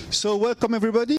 So welcome everybody.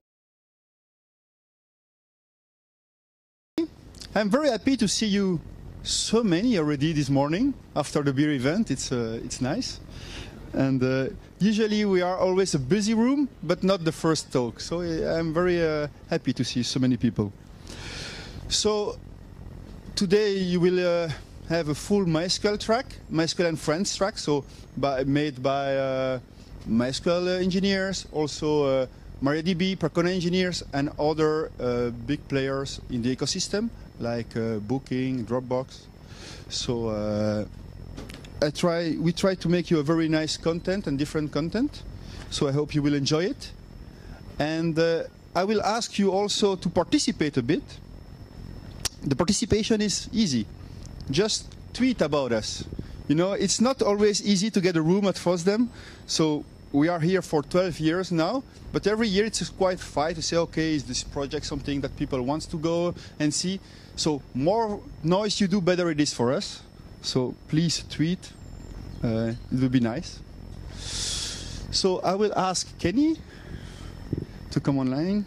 I'm very happy to see you so many already this morning after the beer event. It's nice. And usually we are always a busy room, but not the first talk. So I'm very happy to see so many people. So today you will have a full MySQL track, MySQL and Friends track, so made by MySQL engineers, also MariaDB, Percona engineers, and other big players in the ecosystem, like Booking, Dropbox. So we try to make you a very nice content and different content. So I hope you will enjoy it. And I will ask you also to participate a bit. The participation is easy. Just tweet about us. You know, it's not always easy to get a room at FOSDEM. So we are here for 12 years now, but every year it's quite a fight to say, okay, is this project something that people want to go and see? So more noise you do, better it is for us. So please tweet. It will be nice. So I will ask Kenny to come online.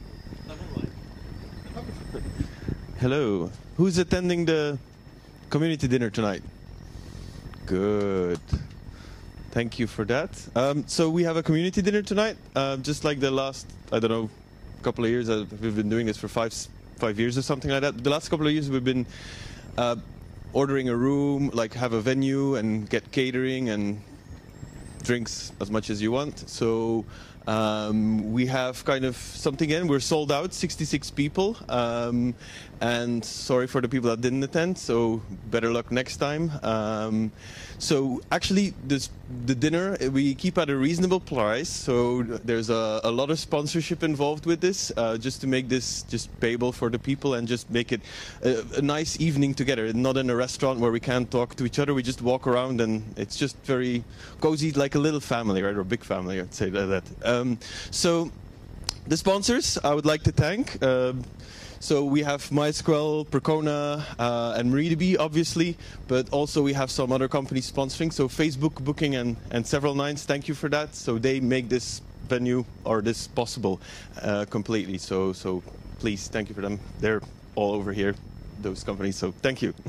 Hello. Who's attending the community dinner tonight? Good. Thank you for that. So we have a community dinner tonight, just like the last, I don't know, couple of years. We've been doing this for five years or something like that. The last couple of years we've been ordering a room, like have a venue and get catering and drinks as much as you want. So we have kind of something in. We're sold out, 66 people. And sorry for the people that didn't attend, so better luck next time. So actually, the dinner, we keep at a reasonable price. So there's a lot of sponsorship involved with this, just to make this just payable for the people and just make it a nice evening together. Not in a restaurant where we can't talk to each other. We just walk around and it's just very cozy, like a little family, right? Or a big family, I'd say like that. So the sponsors, I would like to thank. So we have MySQL, Percona, and MariaDB, obviously, but also we have some other companies sponsoring. So Facebook, Booking, and several nines, thank you for that. So they make this venue or this possible completely. So please, thank you for them. They're all over here, those companies, so thank you.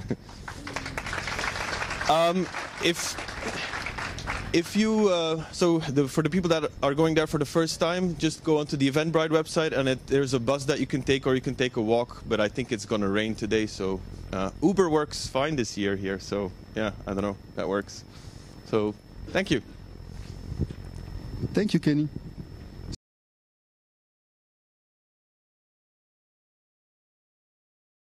If you, for the people that are going there for the first time, just go onto the Eventbrite website and there's a bus that you can take, or you can take a walk, but I think it's going to rain today, so Uber works fine this year here, so yeah, I don't know, that works. So, thank you. Thank you, Kenny.